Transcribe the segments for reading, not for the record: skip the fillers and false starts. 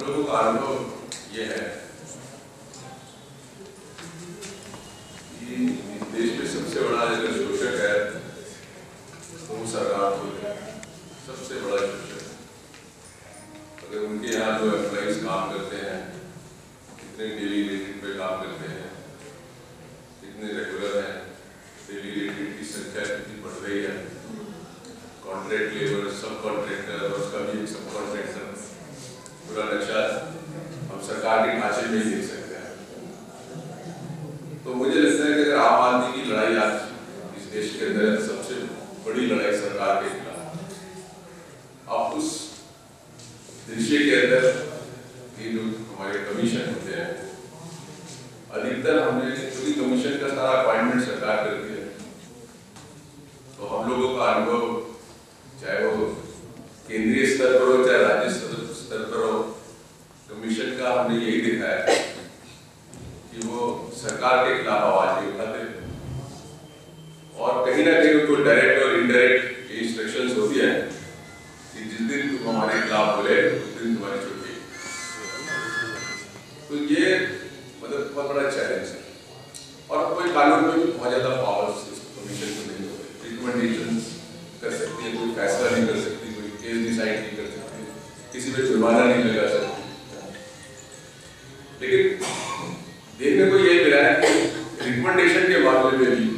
लोगों का अनुभव ये है कि देश में सबसे बड़ा अगर शोषक है तो वो सरकार को सबसे बड़ा शोषक। अगर उनके यहाँ जो एम्प्लॉइज काम करते हैं, कितने डेली रेटेड पे काम करते हैं, कितने रेगुलर हैं, डेली रेटेड की संख्या कितनी बढ़ रही है, कॉन्ट्रैक्ट लेबर, सब कॉन्ट्रैक्टर और उसका भी एक सब कॉन्ट्रैक्टर, पूरा नक्शा हम सरकार के ढांचे में ही देख सकते हैं। तो मुझे लगता है कि अगर आम आदमी की लड़ाई आज इस देश के अंदर सबसे बड़ी लड़ाई सरकार के खिलाफ, आप उस दृश्य के अंदर ये जो हमारे कमीशन होते हैं, अधिकतर हमने क्योंकि कमीशन का सारा अपॉइंटमेंट सरकार करती है, तो हम लोगों का अनुभव चाहे वो केंद्रीय स्तर पर हो चाहे राज्य स्तर पर हो, कमीशन का हमने यही देखा है कि वो सरकार के खिलाफ आवाज नहीं उठाते और कहीं ना कहीं उनको डायरेक्ट और इनडायरेक्ट इंस्ट्रक्शंस होती है कि जिस दिन तुम हमारे खिलाफ बोले उस दिन तुम्हारी छुट्टी। तो ये मतलब बहुत बड़ा चैलेंज है और कोई कानून में भी बहुत ज्यादा पावर्स कमीशन को नहीं होते, रिकमेंडेशंस कर सकती है, कोई फैसला नहीं कर सकती, कोई केस डिसाइड नहीं कर सकती, किसी पे जुर्माना नहीं लगा सकती। लेकिन देखने को यही मिला है कि रिकमेंडेशन के मामले में भी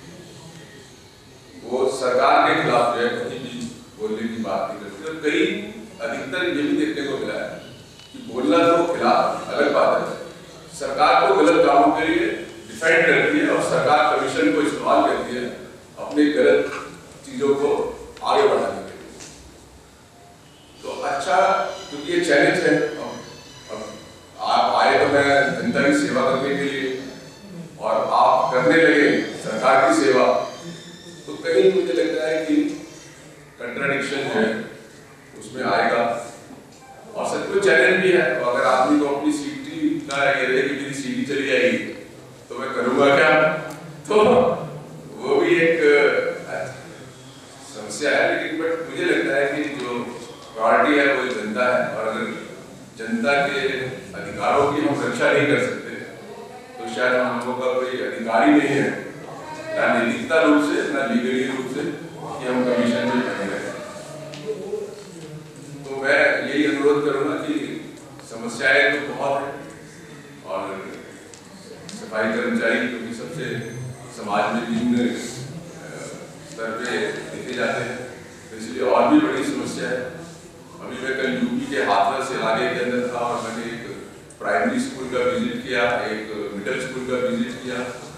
वो सरकार के खिलाफ जो है कहीं भी बोलने की बात नहीं करती। और कई अधिकतर ये भी देखने को मिला है कि बोलना तो खिलाफ अलग बात है, सरकार को गलत कामों के लिए डिफेंड करती है और सरकार कमीशन को इस्तेमाल करती है अपने गलत चीजों को आगे बढ़ाने के लिए। तो अच्छा, क्योंकि ये चैलेंज है, आप आए तो मैं जनता की सेवा करने के लिए और आप करने लगे सरकार की सेवा, तो कहीं मुझे लगता है कि कंट्राडिक्शन जो है उसमें आएगा और सच में चैलेंज भी है। तो अगर आदमी को अपनी सीटी का ये रहे कि मेरी सीटी चली जाएगी तो मैं करूँगा क्या, तो वो भी एक समस्या है। लेकिन बट मुझे लगता है कि जो प्रायोरिटी है वो जनता है और अगर जनता के अधिकारों की हम रक्षा नहीं कर सकते तो शायद हम लोगों का कोई अधिकार ही नहीं है, ना नैतिकता रूप से ना लीगली रूप से, कि हम कमीशन में बने रहे। तो मैं यही अनुरोध करूंगा कि समस्याएं तो बहुत है और सफाई कर्मचारी क्योंकि सबसे समाज में विभिन्न स्तर पे देखे जाते हैं, तो इसलिए और भी बड़ी समस्या है। अभी मैं कल यूपी के हाथरस इलाके के अंदर था और मैंने एक प्राइमरी स्कूल का विजिट किया, एक मिडिल स्कूल का विजिट किया।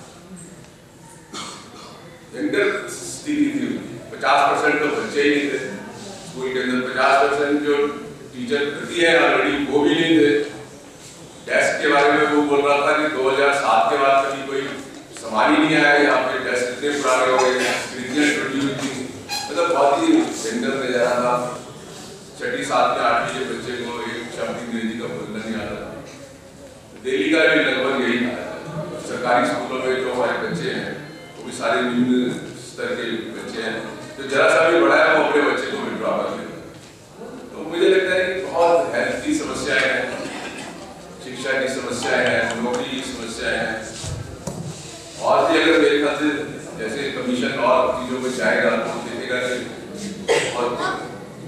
भयंकर स्थिति थी, 50% तो बच्चे ही नहीं थे स्कूल के अंदर, 50% जो टीचर भर्ती है ऑलरेडी वो भी नहीं थे। डेस्क के बारे में वो बोल रहा था कि 2007 के बाद कभी कोई सामान ही नहीं आया, यहाँ पे डेस्क इतने पुराने हो गए, खिड़कियाँ टूटी हुई थी, मतलब बहुत ही भयंकर नजारा था। 6ठी 7वीं 8वीं के बच्चे को एक शब्द अंग्रेजी का बोलना नहीं आता। दिल्ली का भी लगभग यही था। सरकारी स्कूलों में जो हमारे बच्चे हैं वो भी सारे निम्न स्तर के बच्चे हैं, जो जरा सा भी बड़ा है वो अपने बच्चे को विड्रॉ कर लेते हैं। तो मुझे लगता है कि बहुत हेल्थ की समस्याएं हैं, शिक्षा की समस्याएं हैं, नौकरी की समस्याएं हैं और भी अगर मेरे ख्याल से जैसे कमीशन और चीजों में जाएगा तो देखेगा कि बहुत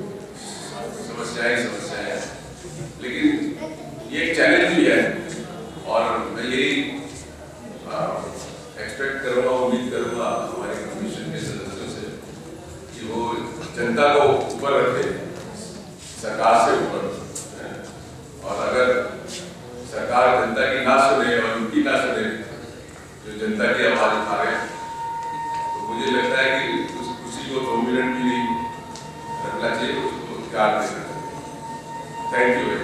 समस्याएं हैं। लेकिन ये एक चैलेंज भी है और मैं यही एक्सपेक्ट करूँगा, उम्मीद करूँगा हमारे कमीशन के सदस्यों से कि वो जनता को ऊपर रखे, सरकार से ऊपर। और अगर सरकार जनता की ना सुने और उनकी ना सुने जो जनता की आवाज उठा रहे हैं, तो मुझे लगता है कि उसी को 2 मिनट भी नहीं रखना चाहिए, उसको प्यार देना चाहिए। Thank you.